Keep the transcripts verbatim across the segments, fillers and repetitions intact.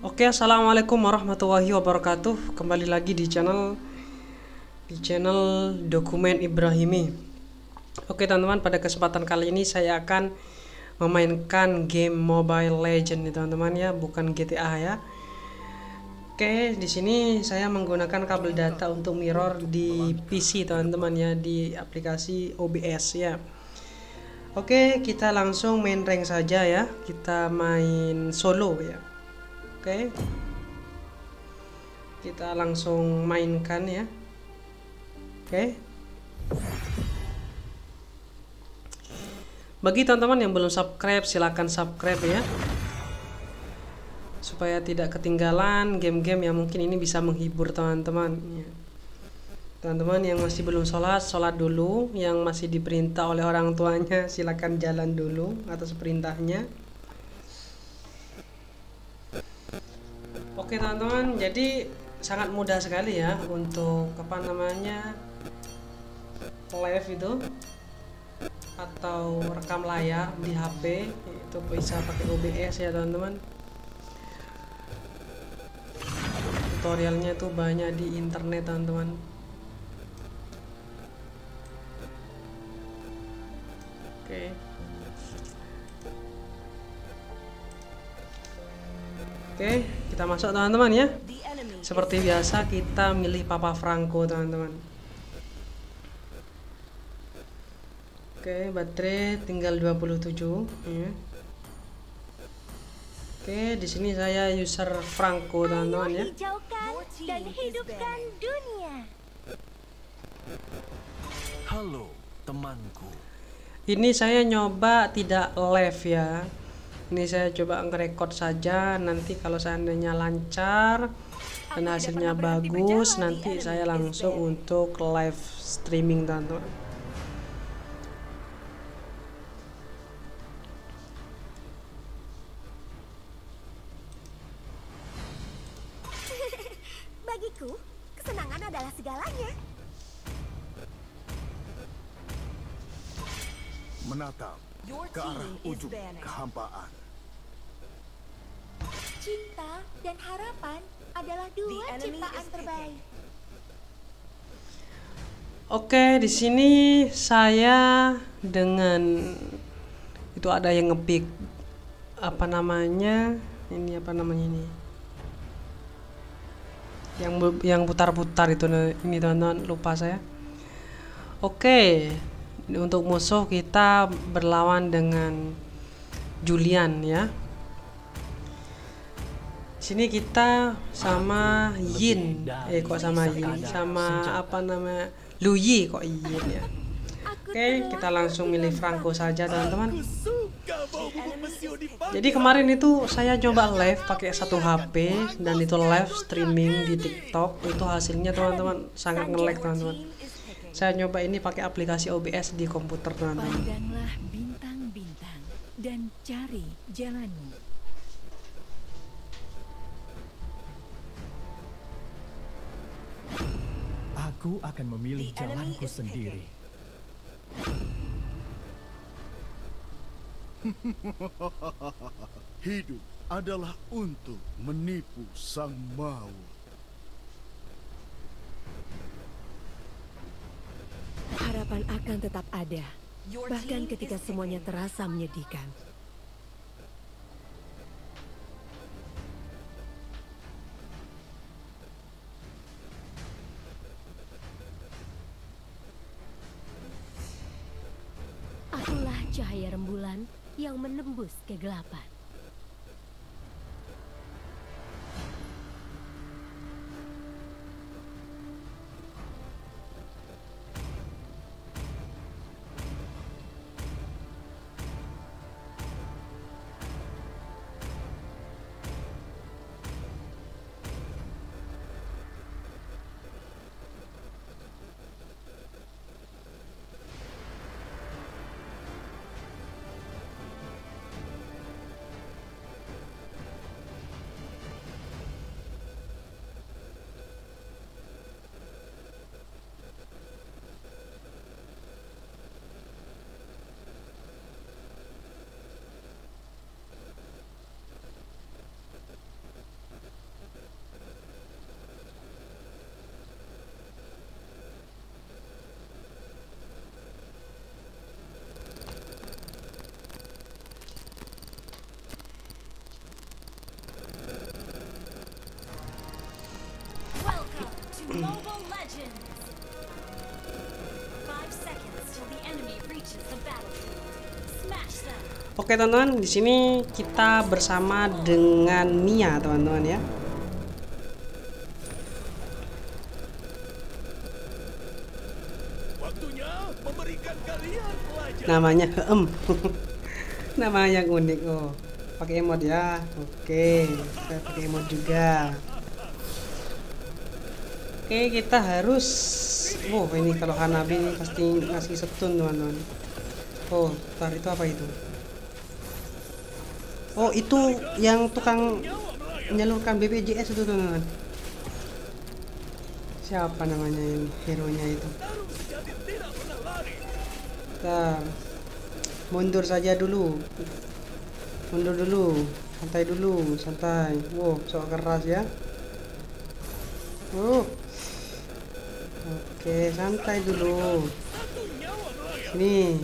Oke, assalamualaikum warahmatullahi wabarakatuh. Kembali lagi di channel di channel Dokumen Ibrahimi. Oke teman-teman, pada kesempatan kali ini saya akan memainkan game Mobile Legend nih teman-teman ya, bukan G T A ya. Oke, di sini saya menggunakan kabel data untuk mirror di P C teman-teman ya, di aplikasi O B S ya. Oke, kita langsung main rank saja ya. Kita main solo ya. Oke, kita langsung mainkan ya. Oke, bagi teman-teman yang belum subscribe, silahkan subscribe ya, supaya tidak ketinggalan game-game yang mungkin ini bisa menghibur teman-teman. Teman-teman yang masih belum sholat, sholat dulu. Yang masih diperintah oleh orang tuanya, silahkan jalan dulu atas perintahnya. Oke teman-teman, jadi sangat mudah sekali ya untuk apa namanya live itu atau rekam layar di H P, itu bisa pakai O B S ya teman-teman. Tutorialnya tuh banyak di internet teman-teman. Oke, oke, kita masuk teman-teman ya. Seperti biasa kita milih Papa Franco teman-teman. Oke, baterai tinggal dua puluh tujuh ya. Oke, di sini saya user Franco teman-teman ya. Dan hidupkan dunia. Halo temanku. Ini saya nyoba tidak live ya. Ini saya coba ngerekord saja. Nanti kalau seandainya lancar dan hasilnya bagus, nanti saya langsung untuk live streaming teman-teman. Bagiku, kesenangan adalah segalanya. Menatap ke arah ujung kehampaan. Cinta dan harapan adalah dua ciptaan terbaik. Oke, di sini saya dengan itu ada yang ngepick apa namanya? Ini apa namanya ini? Yang yang putar-putar itu ini teman-teman, lupa saya. Oke, untuk musuh kita berlawan dengan Julian ya. Sini kita sama Yin, eh kok sama Yin, sama apa namanya Luyi kok Yin ya. Oke, kita langsung milih Franco saja teman-teman. Jadi kemarin itu saya coba live pakai satu H P dan itu live streaming di TikTok, itu hasilnya teman-teman sangat nge-lag teman-teman. Saya nyoba ini pakai aplikasi O B S di komputer teman-teman. Pandanglah bintang-bintang dan cari jalanmu. Aku akan memilih jalanku sendiri. Hidup adalah untuk menipu sang maut. Harapan akan tetap ada, bahkan ketika semuanya terasa menyedihkan. Akulah cahaya rembulan yang menembus kegelapan. Oke teman-teman, di sini kita bersama dengan Nia teman-teman ya. Waktunya memberikan kalian pelajaran. Namanya Heem. Nama yang unik. Oh, pakai emot ya. Oke, saya pakai emot juga. Oke, kita harus. Oh, ini kalau Hanabi ini pasti ngasih stun teman-teman. Oh, tar itu apa itu? Oh, itu yang tukang menyalurkan B P J S itu teman-teman. Siapa namanya ini? Hero-nya itu. Bentar. Mundur saja dulu. Mundur dulu. Santai dulu, santai. Wow, sok keras ya. Oh. Oke, santai dulu. Sini.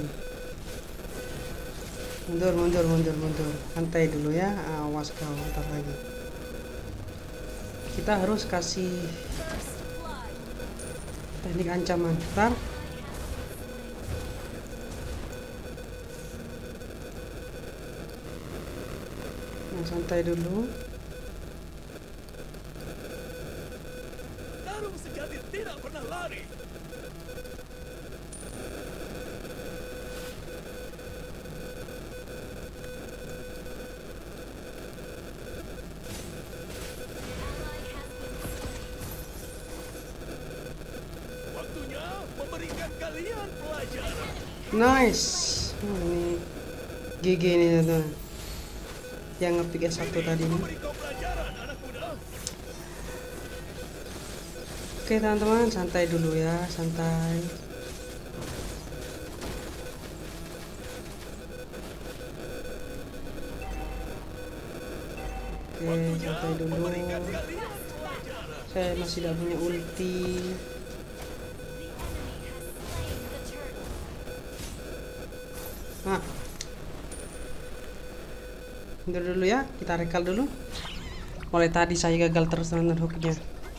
Mundur, mundur, mundur, mundur. Santai dulu ya. Awas kau, ntar lagi. Kita harus kasih teknik ancaman. Ntar. Nah, santai dulu. Tarung sejati tidak pernah lari. Waktunya memberikan kalian pelajaran. Nice. Oh, ini G G nih teman-teman. Yang ngepick S satu tadi nih. Beri kau pelajaran, anak muda. Oke teman-teman, santai dulu ya, santai. Oke, santai dulu. Saya masih tidak punya ulti. Nah, mundur dulu ya, kita recall dulu. Mulai tadi saya gagal terus teman-teman hooknya.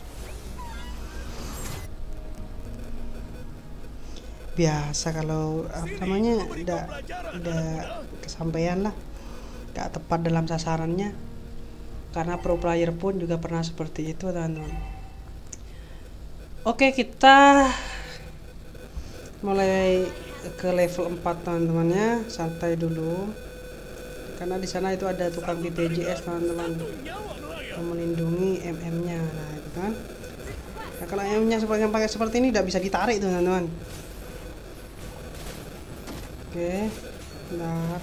Biasa kalau apa namanya udah udah kesampaian lah, gak tepat dalam sasarannya. Karena pro player pun juga pernah seperti itu teman-teman. Oke, kita mulai ke level empat teman-teman ya, santai dulu. Karena di sana itu ada tukang B P J S teman-teman yang melindungi M M-nya. Nah, itu kan. Nah, kalau M M-nya seperti yang pakai seperti ini tidak bisa ditarik teman-teman. Oke, bentar.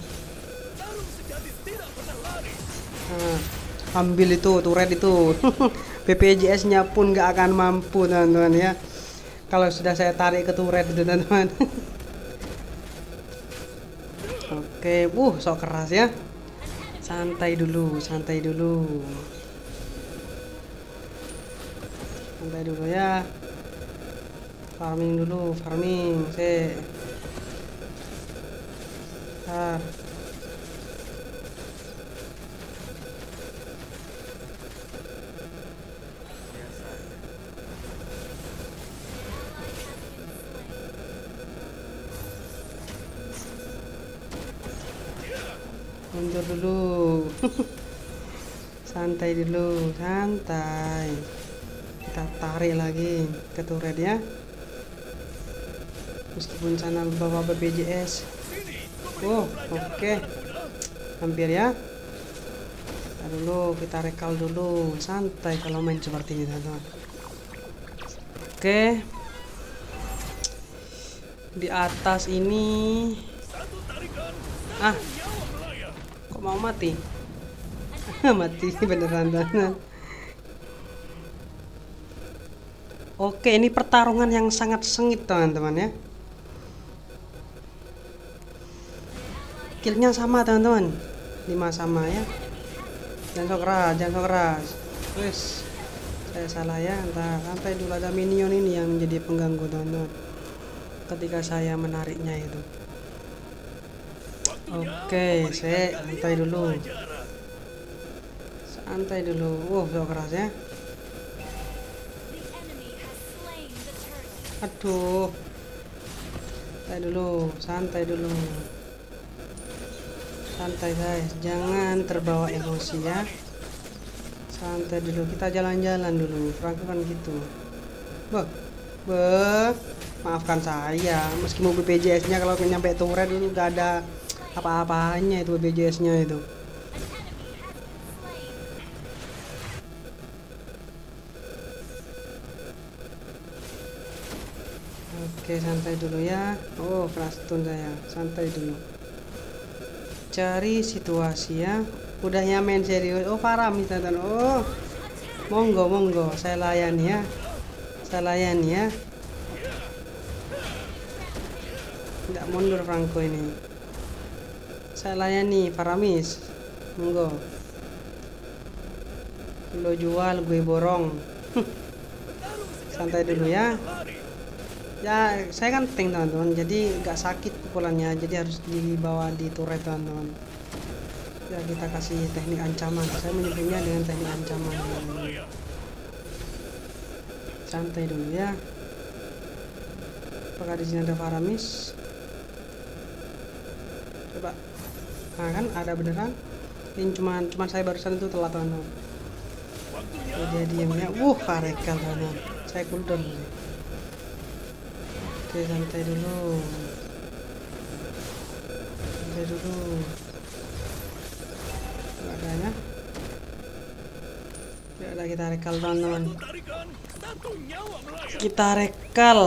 Nah, ambil itu turret itu. B P J S-nya pun nggak akan mampu teman-teman ya. Kalau sudah saya tarik ke turret itu teman-teman. Oke, uh, sok keras ya. Santai dulu, santai dulu. Santai dulu ya. Farming dulu, farming. Se. Ah. Mundur dulu. Santai dulu, santai. Kita tarik lagi ke turret ya. Meskipun sana bawa B P J S. Oh, oke. Okay. Hampir ya. Kita dulu, kita recall dulu. Santai kalau main seperti ini, teman-teman. Oke. Okay. Di atas ini. Ah. Kok mau mati? Mati beneran teman. Oke, ini pertarungan yang sangat sengit teman-teman ya. Killnya sama teman-teman, lima sama ya. Jangan sok keras, jangan sok keras. Wes, saya salah ya. Entar sampai dulu ada minion ini yang menjadi pengganggu teman-teman. Ketika saya menariknya itu. Oke, saya santai dulu. Santai dulu. Wow, sok keras ya. Aduh. Santai dulu, santai dulu. Santai guys, jangan terbawa emosi ya. Santai dulu, kita jalan-jalan dulu. Franco kan gitu. Beh, beh, maafkan saya. Meski mau B P J S-nya kalau nyampe turret dulu gak ada apa-apanya itu B P J S-nya itu. Oke, santai dulu ya. Oh, frustun saya. Santai dulu. Cari situasi ya. Udah ya main serius. Oh, parah minta. Oh, monggo monggo. Saya layani ya. Saya layani ya. Tidak mundur Franco ini. Saya layani Faramis. Monggo. Lo jual, gue borong. Santai dulu ya. Ya, saya kan tank teman-teman, jadi nggak sakit pukulannya, jadi harus dibawa di turret teman-teman. Ya, kita kasih teknik ancaman. Saya menyebutnya dengan teknik ancaman. Santai dulu ya. Apakah di sini ada Faramis? Coba. Nah kan ada beneran. Ini cuman cuman saya barusan itu telat teman-teman. Jadi diamnya, wuh, karekal teman-teman. Saya cooldown. Oke, santai dulu. Santai dulu. Gak ada ya. Gak ada, kita rekal teman-teman. Kita rekal.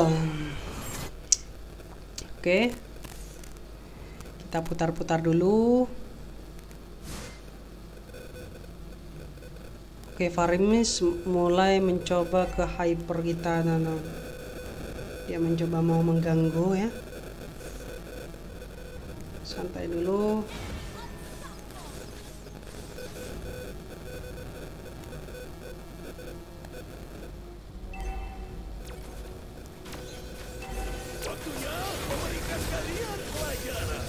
Oke. Kita putar-putar dulu. Oke, Faramis mulai mencoba ke hyper kita teman-teman. Dia mencoba mau mengganggu ya. Santai dulu. Waktunya memberikan kalian pelajaran.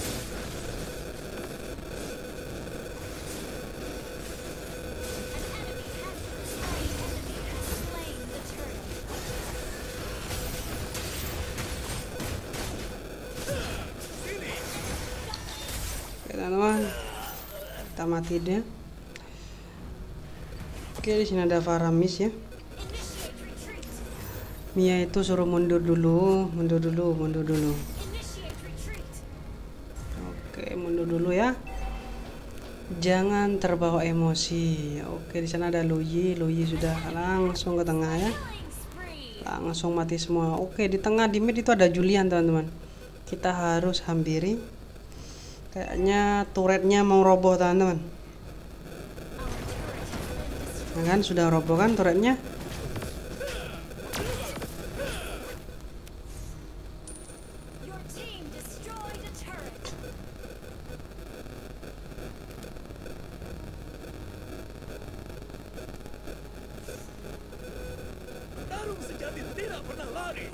Teman-teman, kita mati dia. Oke, di sini ada Faramis ya. Mia itu suruh mundur dulu, mundur dulu, mundur dulu. Oke, mundur dulu ya. Jangan terbawa emosi. Oke, di sana ada Luyi, Luyi sudah langsung ke tengah ya. Langsung mati semua. Oke, di tengah di mid itu ada Julian teman-teman. Kita harus hampiri. Kayaknya turretnya mau roboh teman-teman. Nah kan sudah roboh kan turretnya. Tarung sejati tidak pernah lari.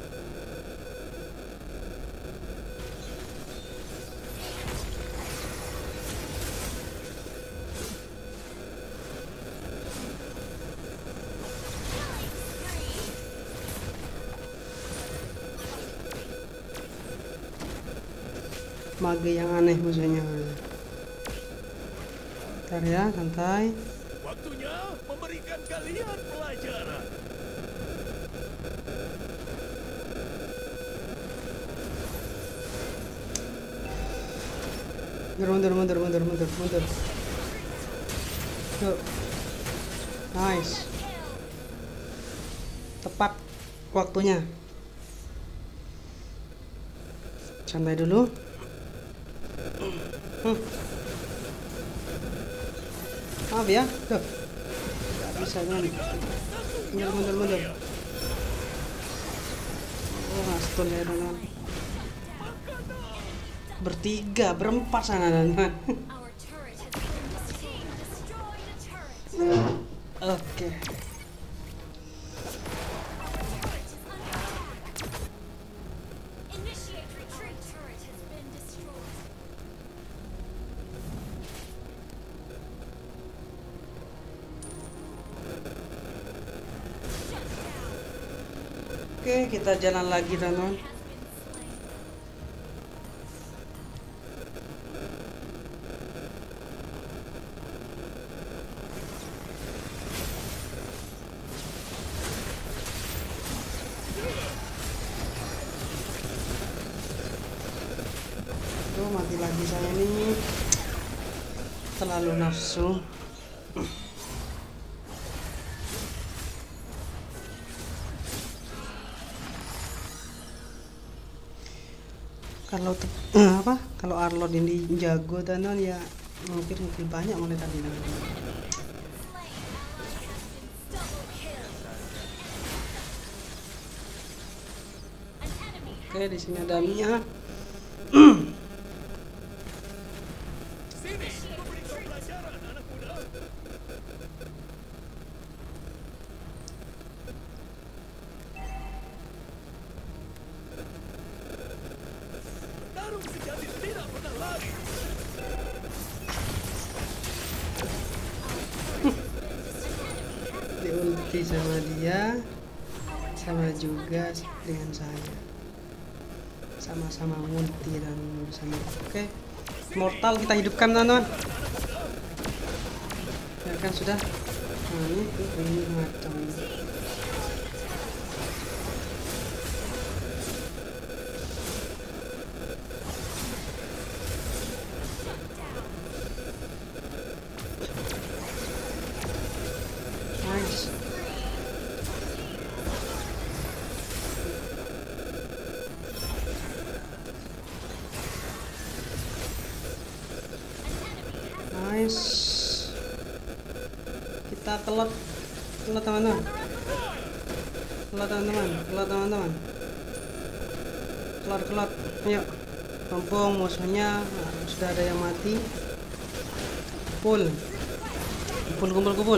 Mage yang aneh musuhnya. Bentar ya, santai. Waktunya memberikan kalian pelajaran. Mundur, mundur, mundur, mundur, mundur. Yuk. Nice. Tepat waktunya. Santai dulu. Hmm. Maaf ya. Tuh. Gak bisa kan. Mundur, mundur, mundur. Oh, astun ya teman. Bertiga, berempat sana teman. Oke. Oke, Oke, kita jalan lagi teman-teman. Tuh, mati lagi saya nih. Terlalu nafsu. Kalau eh, apa kalau Arlord ini jago teman ya mungkin lebih banyak mulai tadi teman. Oke, di sini ada Mia. Sini, memberi kau pelajaran, anak muda. Tarung sejati tidak pernah lari. Di ulti sama dia, sama juga dengan saya. Sama-sama ulti dan bersama. Oke, mortal kita hidupkan teman-teman. Ya kan sudah. Nah, ini ini macam. Nice. Nice. Kita telat, telat teman-teman. Telat teman-teman, telat teman-teman. Kelar kelar. Ayo. Mumpung musuhnya nah, sudah ada yang mati. Kumpul. Kumpul kumpul kumpul.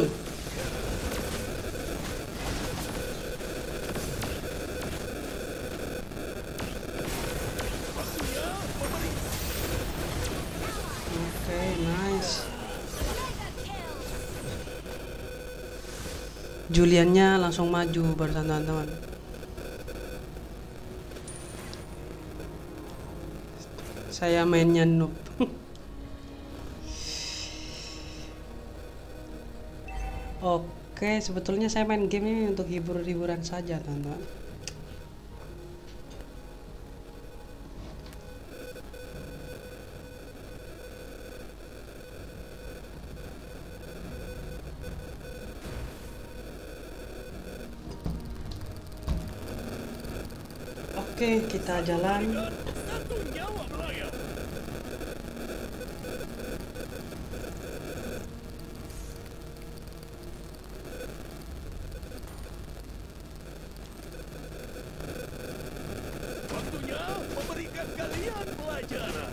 Oke, nice. Juliannya langsung maju bersama teman-teman. Saya mainnya noob. Oke, sebetulnya saya main game ini untuk hibur-hiburan saja, teman-teman. Oke, kita jalan. Satu nyawa melayang. Waktunya memberikan kalian pelajaran.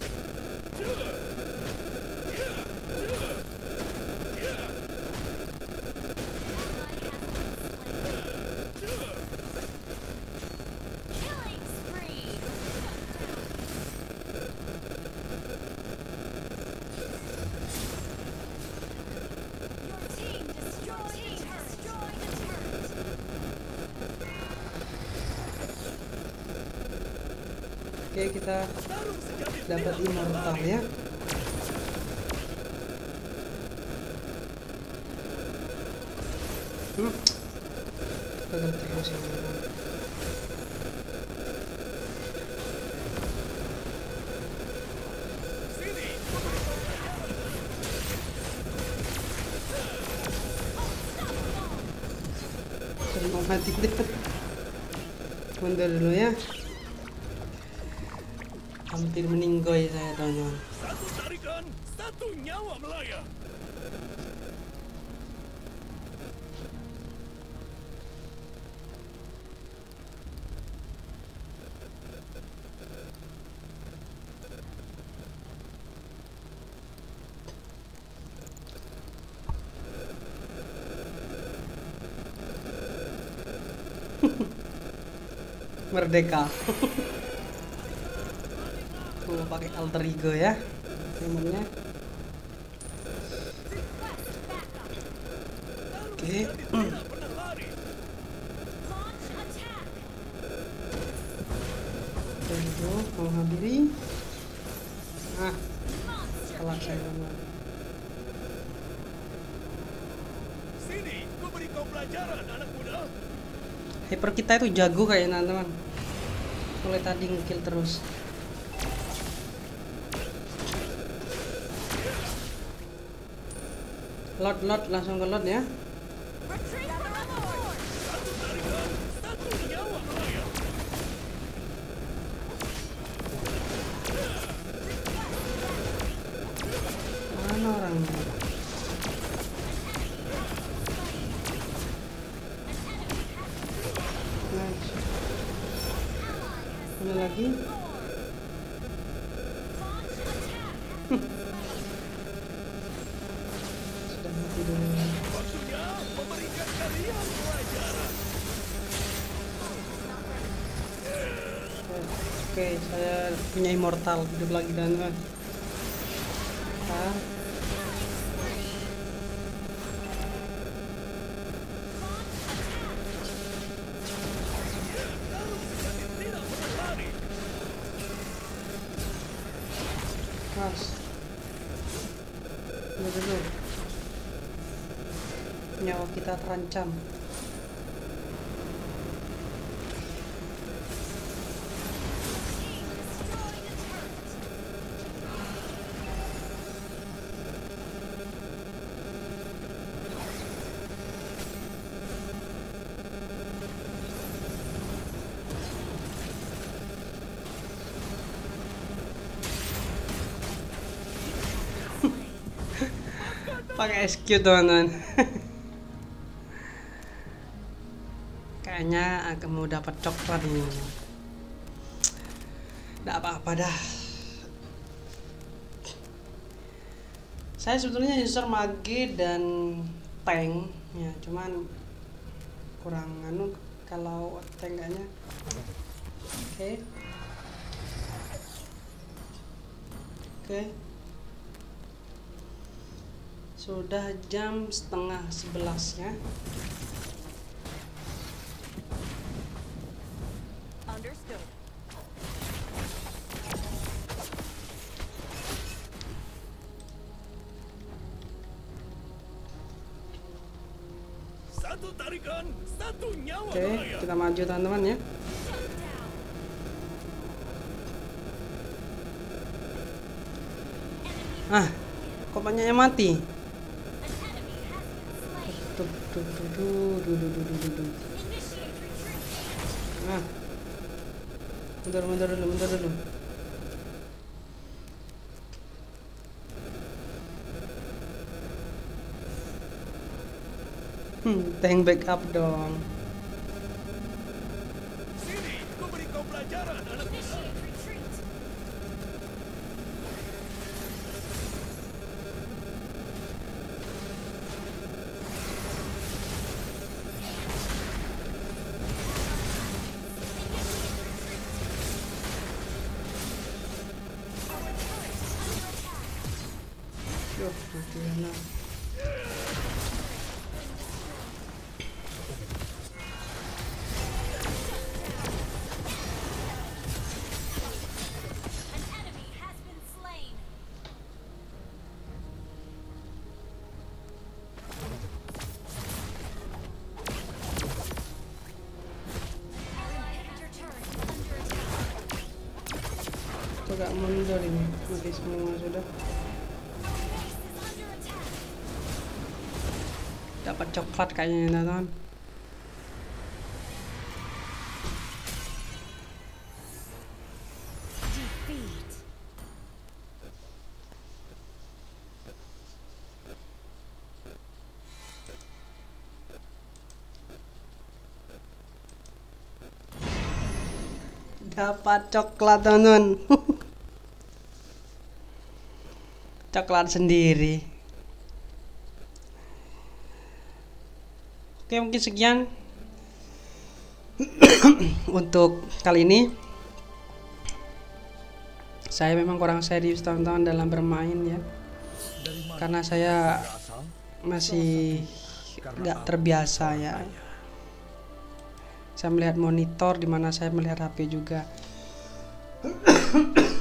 Oke, kita dapat immortal ya. Hmm. Gagal terus ya. Sering mau mati deh. Mundur dulu ya. Hampir meninggoy saya, teman-teman. Satu tarikan, satu nyawa melayang. Merdeka. Tuh pakai alter ego ya. Temennya. Oke. sendiri. Nah, kalah saya teman. Sini, ku beri kau pelajaran, anak muda. Hyper kita itu jago kayaknya teman-teman. Mulai tadi ngekill terus. Lot lot langsung ke lot ya. Satu tarikan, satu nyawa melayang. Mana orangnya? Nice. Mana lagi? Sudah mati dulu. Waktunya memberikan kalian pelajaran. Oke, saya punya immortal hidup lagi teman-teman. Ah. Tidak pernah lari. Mas, tunggu dulu. Nyawa kita terancam. Pakai S Q teman-teman. Kayaknya akan mau dapat coklat ini. Nggak apa-apa dah. Saya sebetulnya user mage dan tank ya, cuman kurang anu kalau tank kayaknya. Oke. Oke. Sudah jam setengah sebelas ya. Understood. Satu tarikan, satu nyawa Oke, melayang. kita maju teman-teman ya. Ah, kok banyaknya mati? Tuh, tuh, tuh, tuh, tuh, tuh, tuh, tuh, tuh. Ah, mundur, mundur dulu, mundur dulu. Hmm, tank backup dong. Sini, ku beri kau pelajaran, anak muda. Yuh, mati lah. Coba mundur ini, mati semua sudah. Dapat coklat kayaknya teman-teman. Dapat coklat teman-teman. Coklat sendiri. Oke, mungkin sekian untuk kali ini. Saya memang kurang serius teman-teman dalam bermain ya, karena saya masih nggak terbiasa ya. Saya melihat monitor, dimana saya melihat H P juga.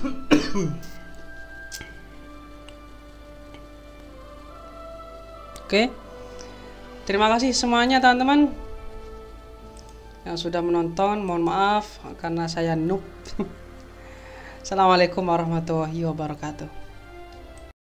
Oke, terima kasih semuanya teman-teman yang sudah menonton. Mohon maaf karena saya noob. Assalamualaikum warahmatullahi wabarakatuh.